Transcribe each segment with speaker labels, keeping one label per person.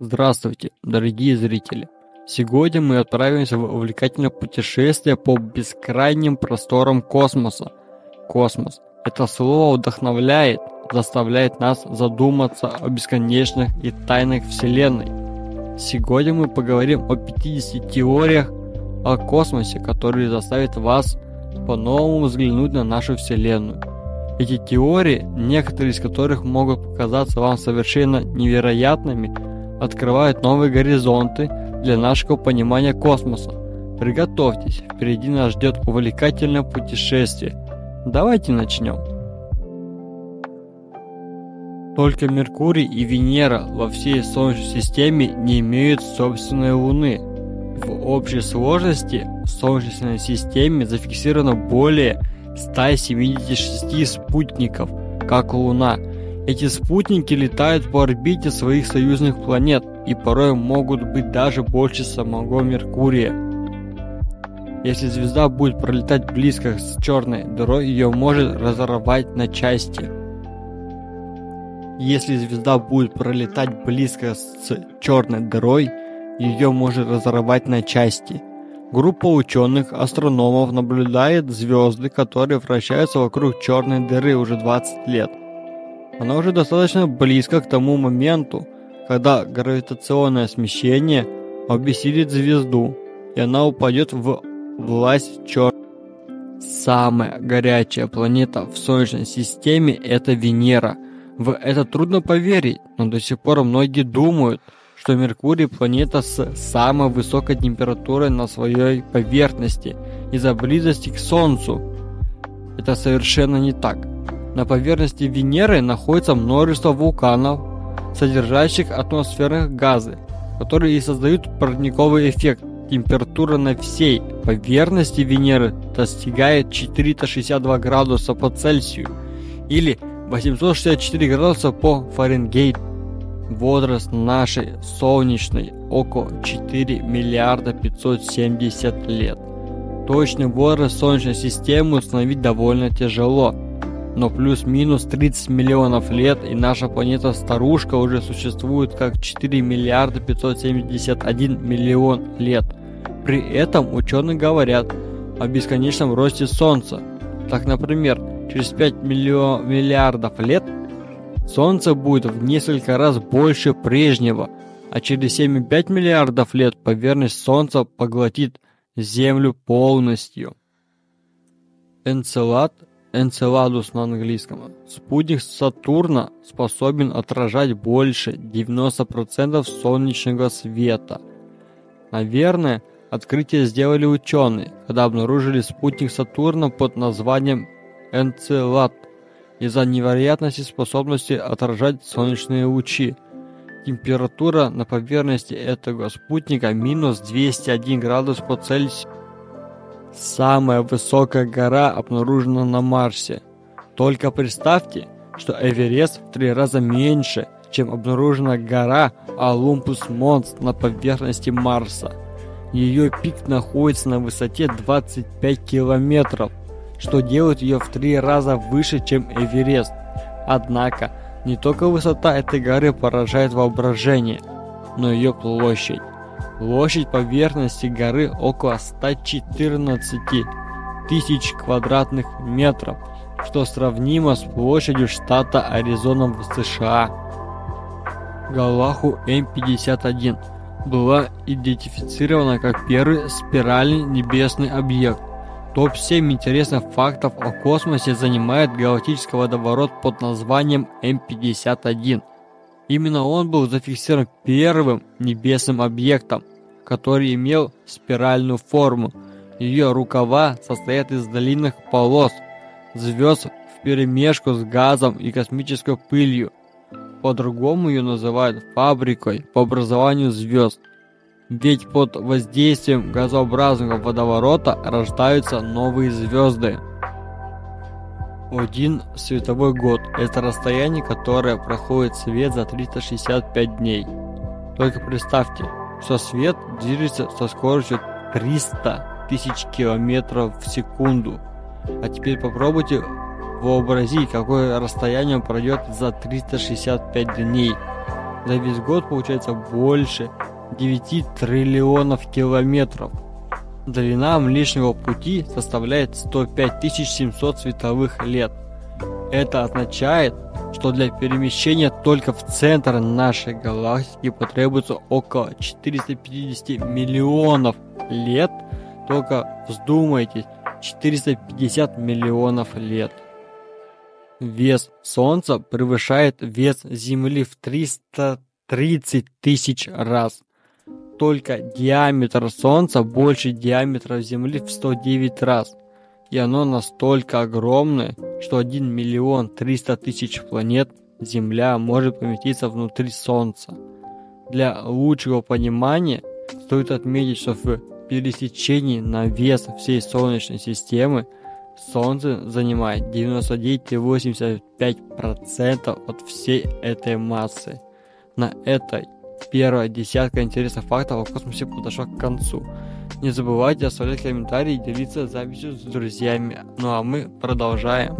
Speaker 1: Здравствуйте, дорогие зрители! Сегодня мы отправимся в увлекательное путешествие по бескрайним просторам космоса. Космос. Это слово вдохновляет, заставляет нас задуматься о бесконечных и тайнах Вселенной. Сегодня мы поговорим о 50 теориях о космосе, которые заставят вас по-новому взглянуть на нашу Вселенную. Эти теории, некоторые из которых могут показаться вам совершенно невероятными, открывают новые горизонты для нашего понимания космоса. Приготовьтесь, впереди нас ждет увлекательное путешествие. Давайте начнем. Только Меркурий и Венера во всей Солнечной системе не имеют собственной Луны. В общей сложности в Солнечной системе зафиксировано более 176 спутников, как Луна. Эти спутники летают по орбите своих союзных планет и порой могут быть даже больше самого Меркурия. Если звезда будет пролетать близко с черной дырой, ее может разорвать на части. Если звезда будет пролетать близко с черной дырой, ее может разорвать на части. Группа ученых, астрономов наблюдает звезды, которые вращаются вокруг черной дыры уже 20 лет. Она уже достаточно близко к тому моменту, когда гравитационное смещение обессилит звезду, и она упадет в власть черной. Самая горячая планета в Солнечной системе – это Венера. В это трудно поверить, но до сих пор многие думают, что Меркурий – планета с самой высокой температурой на своей поверхности из-за близости к Солнцу. Это совершенно не так. На поверхности Венеры находится множество вулканов, содержащих атмосферные газы, которые и создают парниковый эффект. Температура на всей поверхности Венеры достигает 462 градуса по Цельсию или 864 градуса по Фаренгейту. Возраст нашей солнечной около 4 миллиарда 570 лет. Точный возраст Солнечной системы установить довольно тяжело, но плюс-минус 30 миллионов лет и наша планета-старушка уже существует как 4 миллиарда 571 миллион лет. При этом ученые говорят о бесконечном росте Солнца. Так, например, через 5 миллиардов лет Солнце будет в несколько раз больше прежнего, а через 7,5 миллиардов лет поверхность Солнца поглотит Землю полностью. Энцеладус на английском. Спутник Сатурна способен отражать больше 90% солнечного света. Наверное, открытие сделали ученые, когда обнаружили спутник Сатурна под названием Энцелад из-за невероятности способности отражать солнечные лучи. Температура на поверхности этого спутника минус 201 градус по Цельсию. Самая высокая гора обнаружена на Марсе. Только представьте, что Эверест в 3 раза меньше, чем обнаружена гора Олумпус Монс на поверхности Марса. Ее пик находится на высоте 25 километров, что делает ее в 3 раза выше, чем Эверест. Однако, не только высота этой горы поражает воображение, но и ее площадь. Площадь поверхности горы около 114 тысяч квадратных метров, что сравнимо с площадью штата Аризона в США. Галаху М51 была идентифицирована как первый спиральный небесный объект. Топ-7 интересных фактов о космосе занимает галактический водоворот под названием М51. Именно он был зафиксирован первым небесным объектом, который имел спиральную форму. Ее рукава состоят из длинных полос звезд вперемешку с газом и космической пылью. По-другому ее называют фабрикой по образованию звезд. Ведь под воздействием газообразного водоворота рождаются новые звезды. 1 световой год – это расстояние, которое проходит свет за 365 дней. Только представьте, что свет движется со скоростью 300 тысяч километров в секунду. А теперь попробуйте вообразить, какое расстояние он пройдет за 365 дней. за весь год получается больше 9 триллионов километров. Длина Млечного Пути составляет 105 700 световых лет. Это означает, что для перемещения только в центр нашей галактики потребуется около 450 миллионов лет. Только вздумайтесь, 450 миллионов лет. Вес Солнца превышает вес Земли в 330 тысяч раз. Только диаметр Солнца больше диаметра Земли в 109 раз. И оно настолько огромное, что 1 миллион 300 тысяч планет Земля может поместиться внутри Солнца. Для лучшего понимания стоит отметить, что в пересечении на вес всей Солнечной системы Солнце занимает 99,85% от всей этой массы. На этой первая десятка интересных фактов о космосе подошла к концу. Не забывайте оставлять комментарии и делиться записью с друзьями. Ну а мы продолжаем.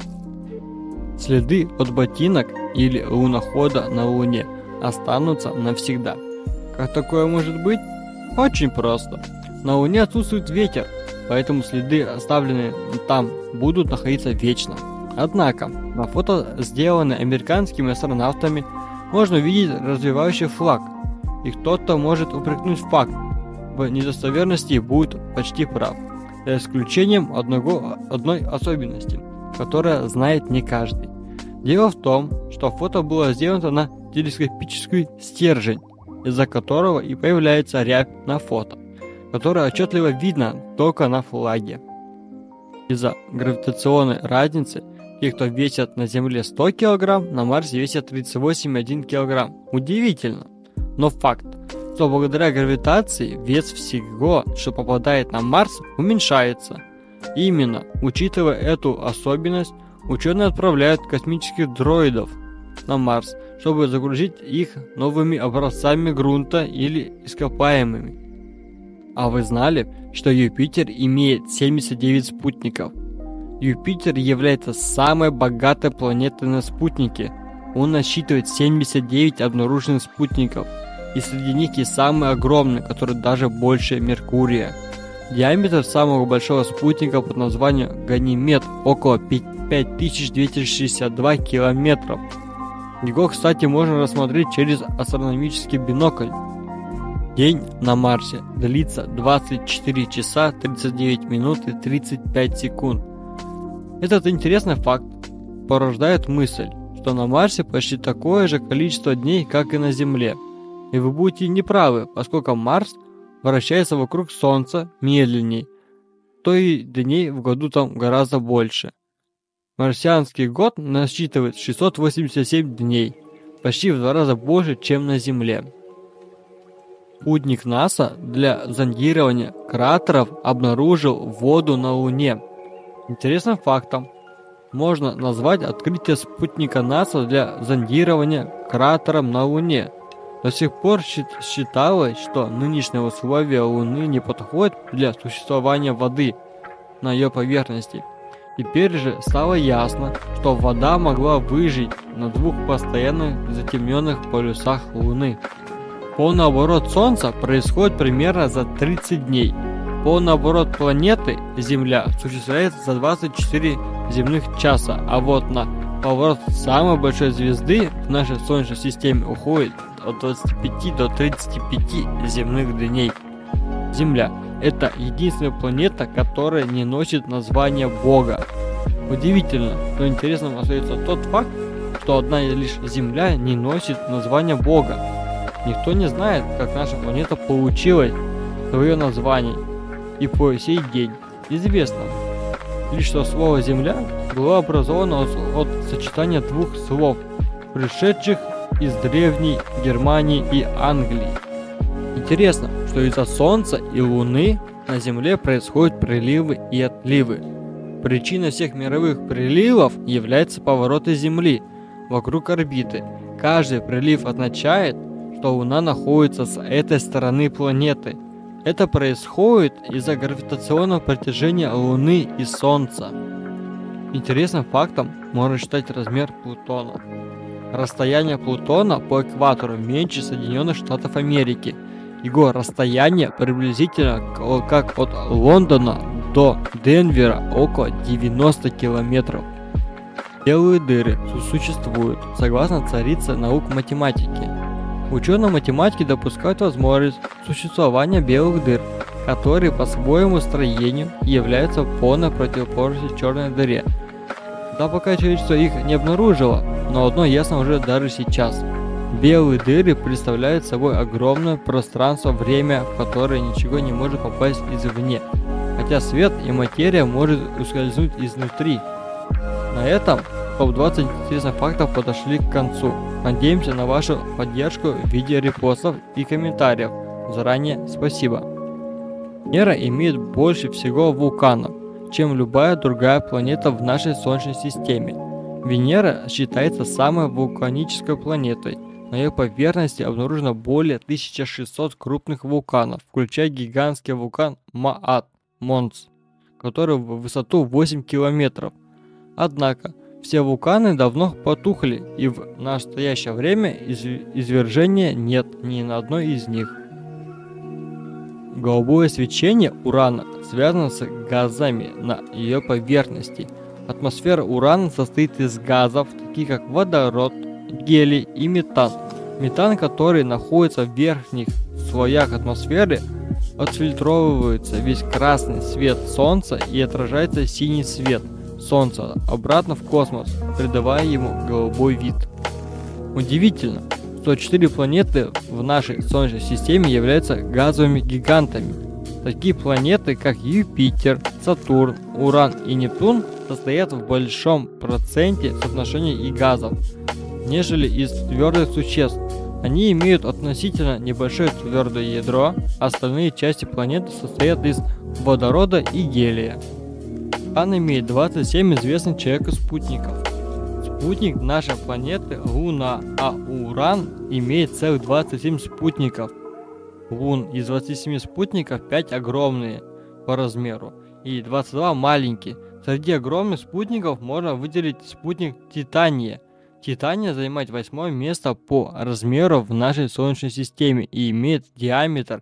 Speaker 1: Следы от ботинок или лунохода на Луне останутся навсегда. Как такое может быть? Очень просто. На Луне отсутствует ветер, поэтому следы, оставленные там, будут находиться вечно. Однако, на фото, сделанное американскими астронавтами, можно увидеть развивающий флаг, и кто-то может упрекнуть факт в недостоверности и будет почти прав, за исключением одной особенности, которая знает не каждый. Дело в том, что фото было сделано на телескопический стержень, из-за которого и появляется рябь на фото, которая отчетливо видна только на флаге. Из-за гравитационной разницы те, кто весят на Земле 100 кг, на Марсе весят 38,1 кг. Удивительно, но факт, что благодаря гравитации вес всего, что попадает на Марс, уменьшается. Именно учитывая эту особенность, ученые отправляют космических дроидов на Марс, чтобы загрузить их новыми образцами грунта или ископаемыми. А вы знали, что Юпитер имеет 79 спутников? Юпитер является самой богатой планетой на спутники. Он насчитывает 79 обнаруженных спутников, и среди них есть самый огромный, который даже больше Меркурия. Диаметр самого большого спутника под названием Ганимед около 5262 километров. Его, кстати, можно рассмотреть через астрономический бинокль. День на Марсе длится 24 часа 39 минут и 35 секунд. Этот интересный факт порождает мысль, что на Марсе почти такое же количество дней, как и на Земле. И вы будете неправы, поскольку Марс вращается вокруг Солнца медленней, то и дней в году там гораздо больше. Марсианский год насчитывает 687 дней, почти в 2 раза больше, чем на Земле. Спутник НАСА для зондирования кратеров обнаружил воду на Луне. Интересным фактом можно назвать открытие спутника НАСА для зондирования кратеров на Луне. До сих пор считалось, что нынешние условия Луны не подходят для существования воды на ее поверхности. Теперь же стало ясно, что вода могла выжить на 2 постоянно затемненных полюсах Луны. Полный оборот Солнца происходит примерно за 30 дней. Полный оборот планеты Земля осуществляется за 24 земных часа, а вот на поворот самой большой звезды в нашей Солнечной системе уходит от 25 до 35 земных дней. Земля – это единственная планета, которая не носит название Бога. Удивительно, но интересным остается тот факт, что одна лишь Земля не носит название Бога. Никто не знает, как наша планета получила свое название, и по сей день известно лишь, что слово «Земля» было образовано от сочетания 2 слов, пришедших из Древней Германии и Англии. Интересно, что из-за Солнца и Луны на Земле происходят приливы и отливы. Причиной всех мировых приливов является повороты Земли вокруг орбиты. Каждый прилив означает, что Луна находится с этой стороны планеты. Это происходит из-за гравитационного притяжения Луны и Солнца. Интересным фактом можно считать размер Плутона. Расстояние Плутона по экватору меньше Соединенных Штатов Америки. Его расстояние приблизительно как от Лондона до Денвера, около 90 километров. Белые дыры существуют, согласно царице наук математики. Ученые-математики допускают возможность существования белых дыр, которые по своему строению являются полной противоположностью черной дыре. Да, пока человечество их не обнаружило, но одно ясно уже даже сейчас. Белые дыры представляют собой огромное пространство-время, в которое ничего не может попасть извне, хотя свет и материя может ускользнуть изнутри. На этом топ-20 интересных фактов подошли к концу. Надеемся на вашу поддержку в виде репостов и комментариев. Заранее спасибо. Венера имеет больше всего вулканов, чем любая другая планета в нашей Солнечной системе. Венера считается самой вулканической планетой. На ее поверхности обнаружено более 1600 крупных вулканов, включая гигантский вулкан Маат Монц, который в высоту 8 километров. Однако, все вулканы давно потухли, и в настоящее время извержения нет ни на одной из них. Голубое свечение Урана связано с газами на ее поверхности. Атмосфера Урана состоит из газов, таких как водород, гелий и метан. Метан, который находится в верхних слоях атмосферы, отфильтровывается весь красный свет Солнца и отражается синий свет Солнца обратно в космос, придавая ему голубой вид. Удивительно, что 4 планеты в нашей Солнечной системе являются газовыми гигантами. Такие планеты, как Юпитер, Сатурн, Уран и Нептун, состоят в большом проценте соотношения и газов, нежели из твердых существ. Они имеют относительно небольшое твердое ядро, остальные части планеты состоят из водорода и гелия. Уран имеет 27 известных человеку спутников. Спутник нашей планеты Луна, а Уран имеет целых 27 спутников. Лун из 27 спутников 5 огромные по размеру и 22 маленькие. Среди огромных спутников можно выделить спутник Титания. Титания занимает 8 место по размеру в нашей Солнечной системе и имеет диаметр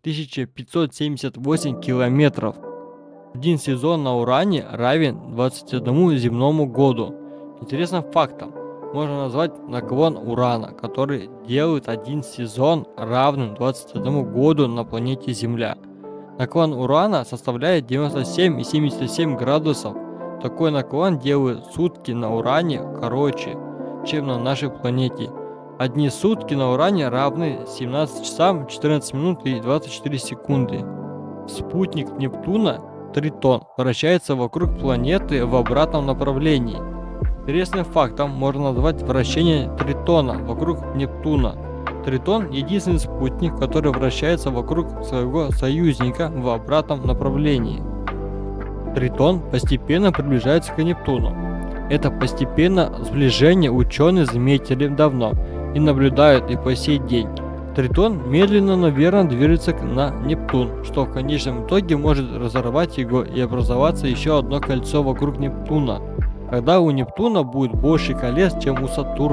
Speaker 1: 1578 километров. Один сезон на Уране равен 21 земному году. Интересным фактом можно назвать наклон Урана, который делает один сезон равным 21 году на планете Земля. Наклон Урана составляет 97,77 градусов. Такой наклон делает сутки на Уране короче, чем на нашей планете. Одни сутки на Уране равны 17 часам 14 минут и 24 секунды. Спутник Нептуна, Тритон, вращается вокруг планеты в обратном направлении. Интересным фактом можно назвать вращение Тритона вокруг Нептуна. Тритон – единственный спутник, который вращается вокруг своего союзника в обратном направлении. Тритон постепенно приближается к Нептуну. Это постепенное сближение ученые заметили давно и наблюдают и по сей день. Тритон медленно, но верно движется на Нептун, что в конечном итоге может разорвать его и образоваться еще одно кольцо вокруг Нептуна. Тогда у Нептуна будет больше колец, чем у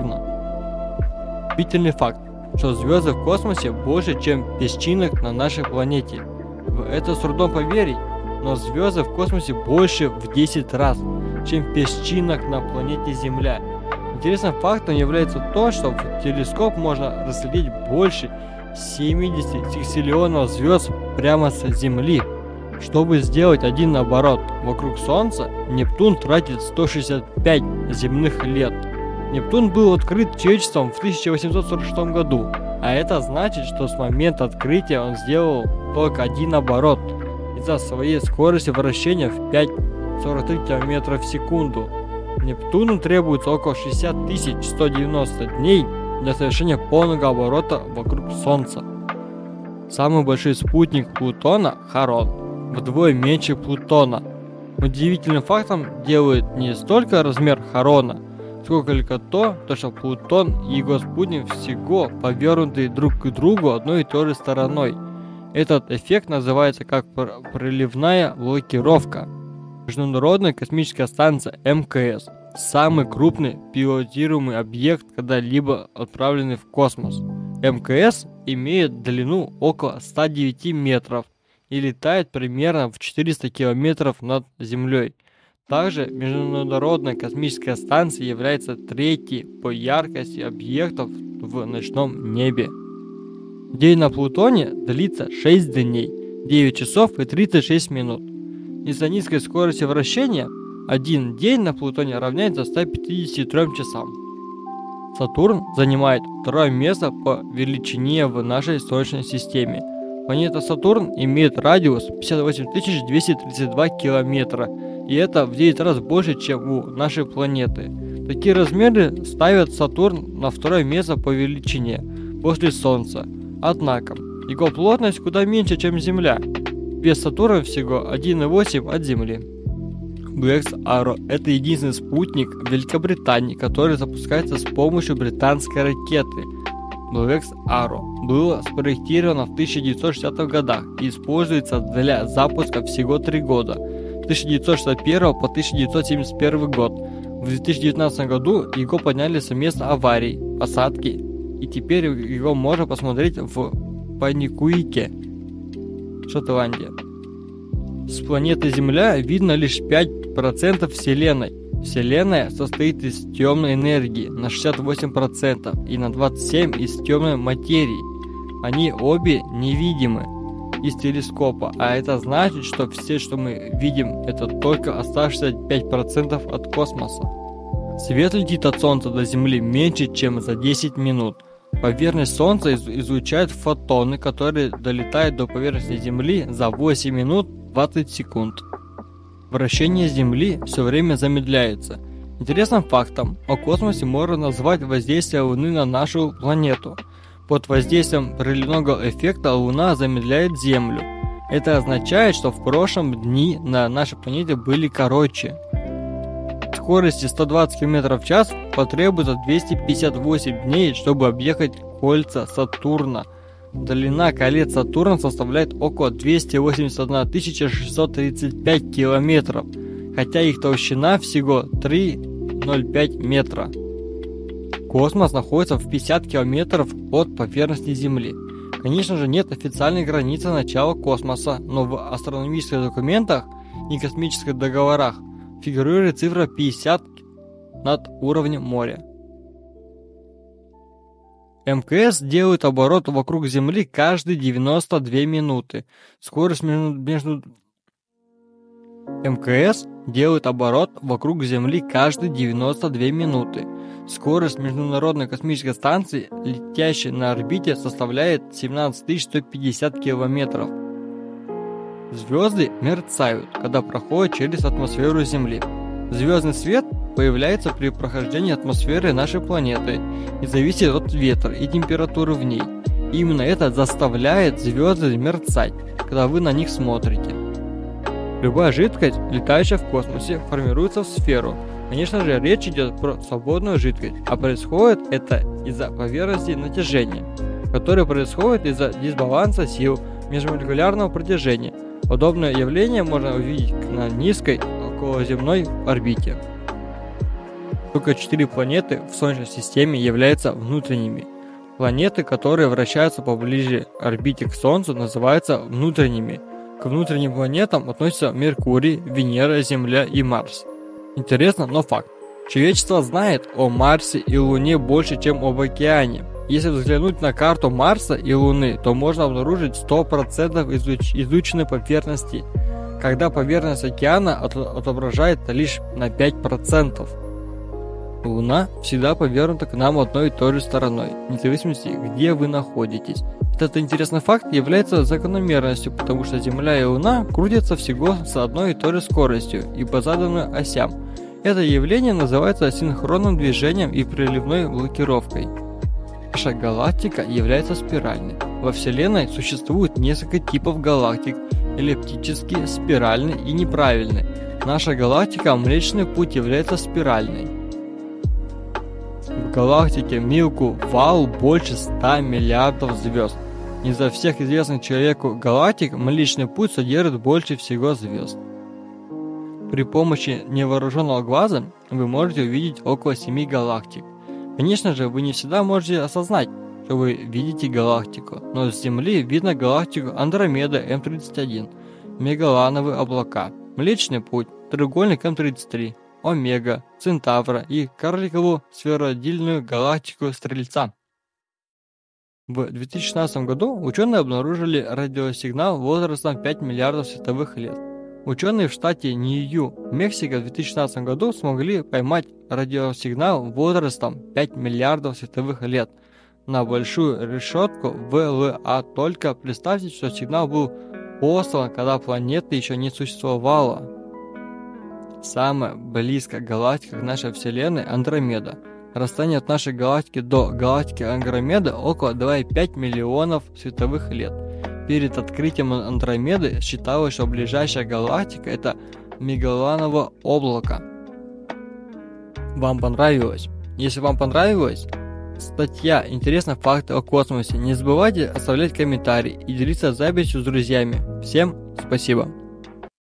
Speaker 1: Сатурна. Удивительный факт, что звезды в космосе больше, чем песчинок на нашей планете. В это с трудом поверить, но звезды в космосе больше в 10 раз, чем песчинок на планете Земля. Интересным фактом является то, что в телескоп можно разглядеть больше 70 секстиллионов звезд прямо с Земли. Чтобы сделать один оборот вокруг Солнца, Нептун тратит 165 земных лет. Нептун был открыт человечеством в 1846 году, а это значит, что с момента открытия он сделал только один оборот из-за своей скорости вращения в 5,43 км в секунду. Нептуну требуется около 60 190 дней для совершения полного оборота вокруг Солнца. Самый большой спутник Плутона – Харон, вдвое меньше Плутона. Удивительным фактом делает не столько размер Харона, сколько то, что Плутон и его спутник всего повернуты друг к другу одной и той же стороной. Этот эффект называется как проливная блокировка. Международная космическая станция МКС самый крупный пилотируемый объект, когда-либо отправленный в космос. МКС имеет длину около 109 метров и летает примерно в 400 километров над Землей. Также Международная космическая станция является третьей по яркости объектов в ночном небе. День на Плутоне длится 6 дней, 9 часов и 36 минут. Из-за низкой скорости вращения один день на Плутоне равняется 153 часам. Сатурн занимает второе место по величине в нашей Солнечной системе. Планета Сатурн имеет радиус 58 232 километра, и это в 9 раз больше, чем у нашей планеты. Такие размеры ставят Сатурн на второе место по величине, после Солнца. Однако, его плотность куда меньше, чем Земля. Вес Сатурна всего 1,8 от Земли. Blue X Arrow – это единственный спутник Великобритании, который запускается с помощью британской ракеты. Blue X Arrow было спроектировано в 1960-х годах и используется для запуска всего 3 года – с 1961 по 1971 год. В 2019 году его подняли с места аварий, посадки, и теперь его можно посмотреть в Паникуике, Шотландия. С планеты Земля видно лишь 5% Вселенной. Вселенная состоит из темной энергии на 68% и на 27% из темной материи. Они обе невидимы из телескопа, а это значит, что все, что мы видим, это только оставшиеся 5% от космоса. Свет летит от Солнца до Земли меньше, чем за 10 минут. Поверхность Солнца излучает фотоны, которые долетают до поверхности Земли за 8 минут 20 секунд. Вращение Земли все время замедляется. Интересным фактом о космосе можно назвать воздействие Луны на нашу планету. Под воздействием приливного эффекта Луна замедляет Землю. Это означает, что в прошлом дни на нашей планете были короче. Скорости 120 км в час потребуется 258 дней, чтобы объехать кольца Сатурна. Длина колец Сатурна составляет около 281 635 километров, хотя их толщина всего 3,05 метра. Космос находится в 50 километров от поверхности Земли. Конечно же, нет официальной границы начала космоса, но в астрономических документах и космических договорах фигурирует цифра 50 над уровнем моря. МКС делает оборот вокруг Земли каждые 92 минуты. Скорость МКС делает оборот вокруг Земли каждые 92 минуты. Скорость Международной космической станции, летящей на орбите, составляет 17 150 километров. Звезды мерцают, когда проходят через атмосферу Земли. Звездный свет появляется при прохождении атмосферы нашей планеты и зависит от ветра и температуры в ней. Именно это заставляет звезды мерцать, когда вы на них смотрите. Любая жидкость, летающая в космосе, формируется в сферу. Конечно же, речь идет про свободную жидкость, а происходит это из-за поверхности натяжения, которое происходит из-за дисбаланса сил межмолекулярного притяжения. Подобное явление можно увидеть на низкой околоземной орбите. Только 4 планеты в Солнечной системе являются внутренними. Планеты, которые вращаются поближе к орбите к Солнцу, называются внутренними. К внутренним планетам относятся Меркурий, Венера, Земля и Марс. Интересно, но факт. Человечество знает о Марсе и Луне больше, чем об океане. Если взглянуть на карту Марса и Луны, то можно обнаружить 100% изученной поверхности, когда поверхность океана отображает лишь на 5%. Луна всегда повернута к нам одной и той же стороной, вне зависимости, где вы находитесь. Этот интересный факт является закономерностью, потому что Земля и Луна крутятся всего с одной и той же скоростью и по заданным осям. Это явление называется синхронным движением и приливной блокировкой. Наша галактика является спиральной. Во Вселенной существует несколько типов галактик: эллиптические, спиральные и неправильные. Наша галактика Млечный Путь является спиральной. В галактике Milky Way больше 100 миллиардов звезд. Из-за всех известных человеку галактик Млечный Путь содержит больше всего звезд. При помощи невооруженного глаза вы можете увидеть около 7 галактик. Конечно же, вы не всегда можете осознать, что вы видите галактику, но с Земли видно галактику Андромеда М31, Мегалановые облака, Млечный Путь, треугольник М33, Омега, Центавра и карликовую сферодильную галактику Стрельца. В 2016 году ученые обнаружили радиосигнал возрастом 5 миллиардов световых лет. Ученые в штате Нью, Мексика в 2016 году смогли поймать радиосигнал возрастом 5 миллиардов световых лет на большую решетку ВЛА. Только представьте, что сигнал был послан, когда планеты еще не существовало. Самая близкая галактика к нашей Вселенной – Андромеда. Расстояние от нашей галактики до галактики Андромеда около 2,5 миллионов световых лет. Перед открытием Андромеды считалось, что ближайшая галактика – это Мегаланово облако. Вам понравилось? Если вам понравилась статья «Интересные факты о космосе», не забывайте оставлять комментарии и делиться записью с друзьями. Всем спасибо!